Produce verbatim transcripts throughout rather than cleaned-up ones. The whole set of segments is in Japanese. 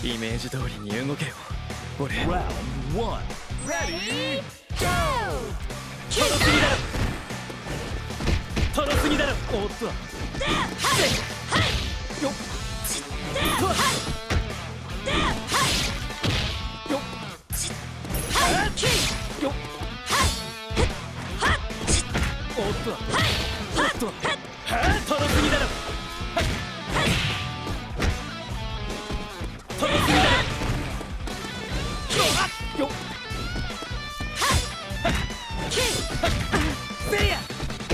イメージ通りに動けよ俺。 ラウンドワン、レディー、ゴー。 とろすぎだろとろすぎだろ。おっとよっよっよっおっとおっととろすぎだろとろすぎだろよっせいや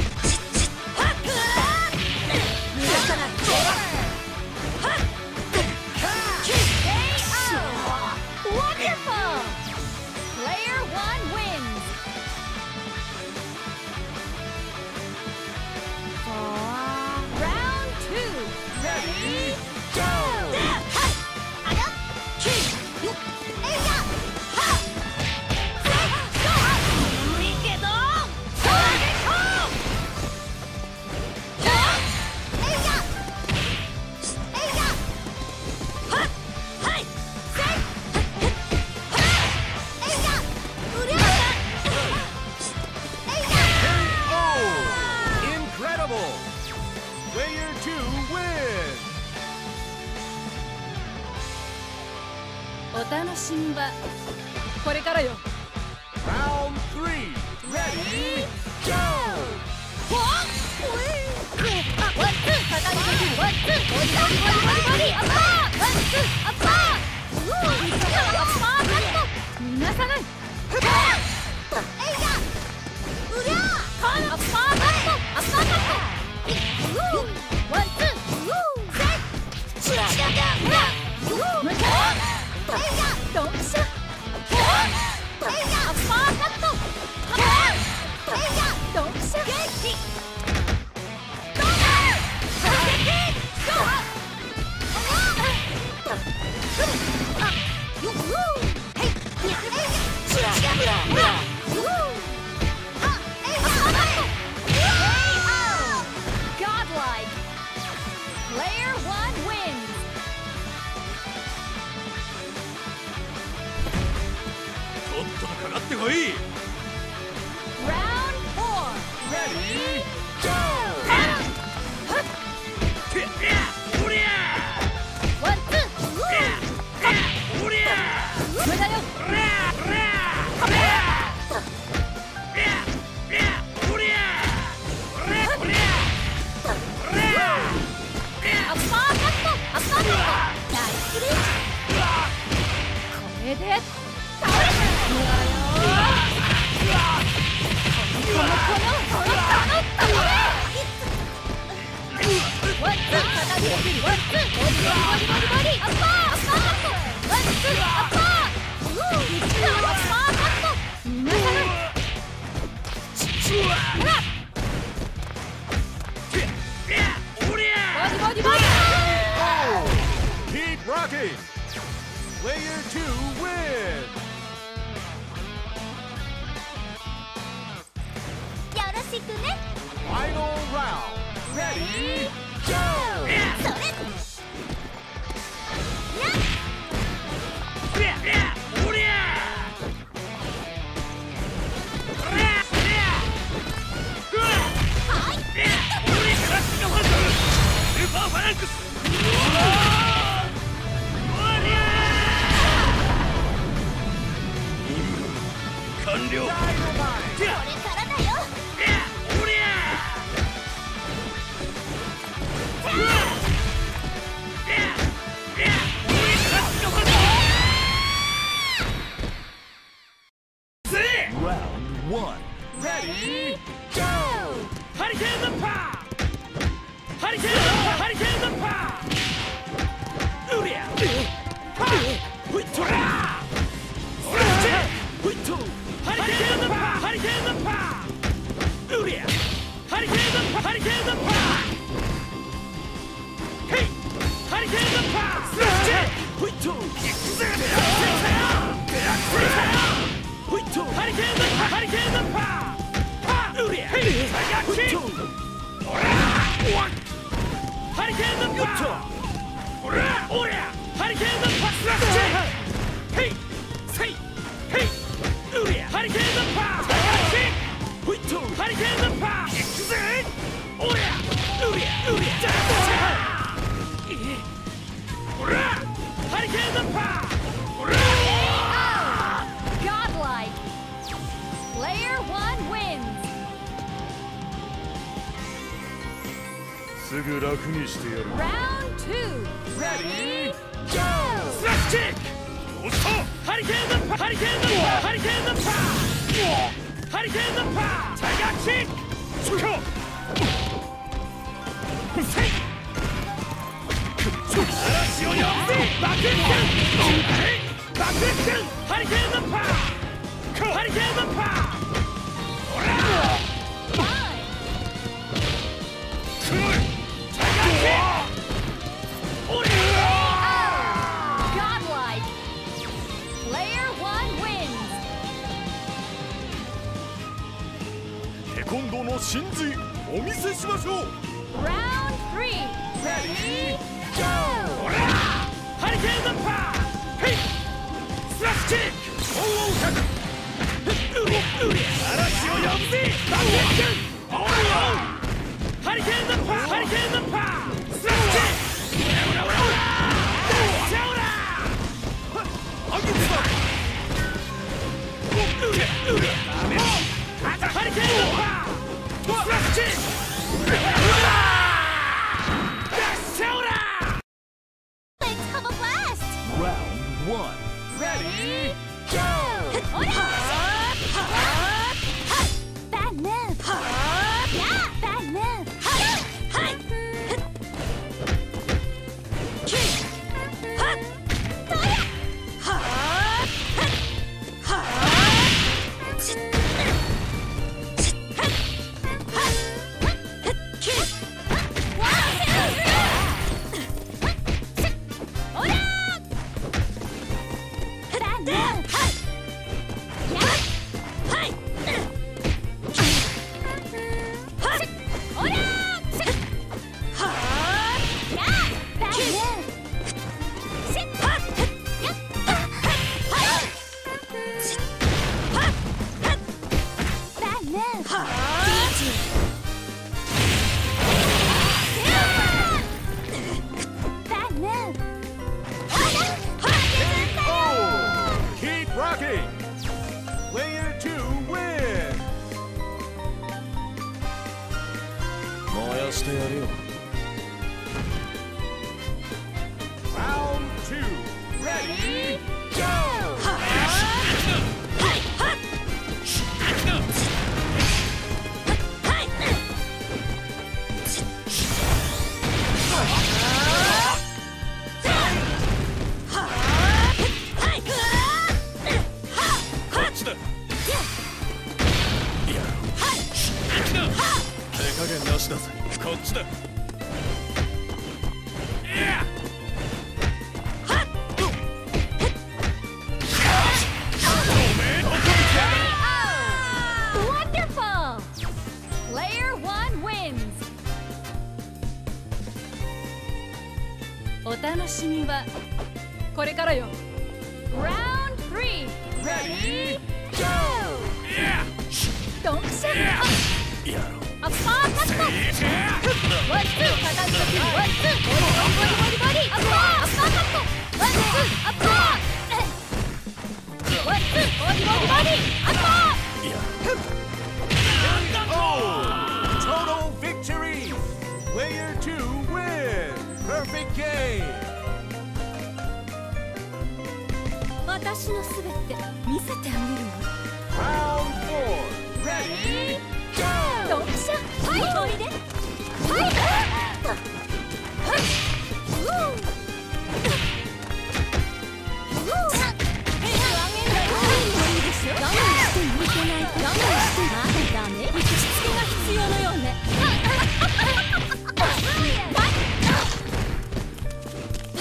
お楽しみはこれからよ。 ラウンドスリー、レディー、ゴー。 ワンツー畳みかけるワンツーボリボリボリボリボリアッパーワンツーアッパーうーアッパーカットみなさないえいやうりゃアッパーカットアッパーカットうーワンツーうーセッチラチラうらうーむかえいやドンシャえいやアッパーカットえいやドンシャゲッチとっととかかってこい。 これで倒れた。このこのこのこのこのワンツー叩き起きるワンツーボリボリボリボリボリアッパーアッパーカットワンツーアッパーうーいったアッパーカットみなさないほらボリボリボリ Keep rocking. Player two win. よろしくね。 Final round. Ready, go. それスーパーファランクス。完了。これからだよ。 おりゃ。Round one. Ready, go. ハリケーンのパー。ハリケーンのハリケーンのパー。うりゃ。はっ。ほいとら。ほいと。ハリケーンのパー。ハリケーンのパー。うりゃ。ハリケーンのパー。ハリケーンのパー。ヘイ。ハリケーンのパー。ほいと。いくぜ。ほいと。ハリケーンのパー。ハリケーンのパー。うりゃ。ヘイ。ほいと。おら。ハリケーンのパー。おら。おりゃ。ハリケーンのパー。 すぐ楽にしてやる。 Round two. Ready? Go! スラッシュキック。おっとハリケーンのパハリケーンのパハリケーンのパハリケーンのパタイガーキック。そこせい嵐を呼んでバクッキンバクッキンハリケーンのパハリケーンのパほら Fine. 黒いタイガーキック。おりゃ Godlike. Player one wins. テコンドーの真髄お見せしましょう。 Round three. Ready? Go! ほらハリケーンのパーヘイスラッシュキックオーオータクうりうり嵐を呼んでバックキックオーオーハリケーンのパーハリケーンのパースラッシュキックオラオラオラシャオラアギツだうりうりハリケーンのパースラッシュキックオラオラシャオラ Let's have a blast! Round one. Ready? Go! Bad move! Yeah! Bad move! Kick! Keep rocking! Player two win! 燃やしてやるよ。 Round two, ready, go! こっちだ。いや、手加減なしだぜ。こっちだ。いや。 Wonderful! Player one wins. お楽しみはこれからよ。Round three. Ready? Go! ドンピシャ。 やろう。 アッパーカット。ワンツー、片手のキル。ワンツー、ボリボリボリボリボリ。アッパー、アッパーカット。ワンツー、アッパー。ワンツー、ボリボリボリ。アッパー。 Total victory! Player two win! Perfect game! 私のすべて見せてあげるわ。 Round four, ready, go! ドンピシャ。はい、おいで。はい。うー。うー。手を上げるわよ。いいでしょ。我慢して向けない。我慢してまだダメ。しつけが必要のようね。はい。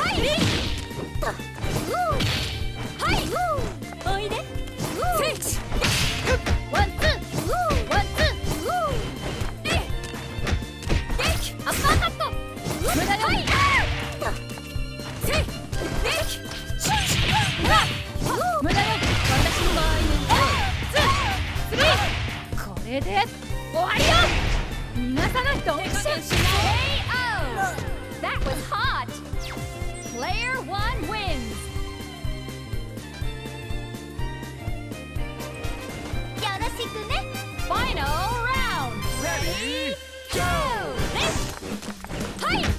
はい。おいで。聖地。ワンツー。ワンツー。えい。ゲイキ。アッパーカット。無駄よ。はい。せい。ゲイキ。シュッ。無駄よ。私の場合ね。ツー。スリー。これで終わりよ。逃がさないと。エクションしない。That was hot. Player one wins. よろしくね。Final round. Ready, Go. go! はい